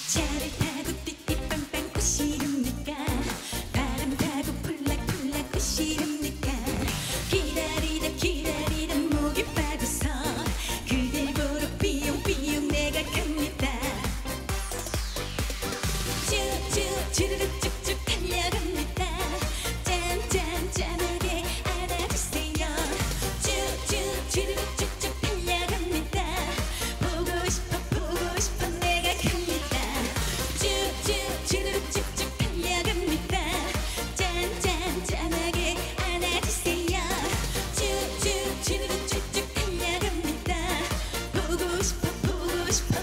차를 타고 띠띠빵빵 꽃이릅니까? 바람 타고 폴락폴락 꽃이릅니까? 기다리다 기다리다 목이 빠져서 그댈 보러 삐용삐용 내가 갑니다. 쭈쭈 주르륵 쭉쭉 달려갑니다. 짠짠짠하게 안아주세요. 쭈쭈 주르륵 쭉쭉 달려갑니다. 보고 싶어 내가 갑니다. 쭈쭈 주르륵 쭉쭉 달려갑니다. 짠짠짠하게 안아주세요. 쭈쭈 주르륵 쭉쭉 달려갑니다. 보고 싶어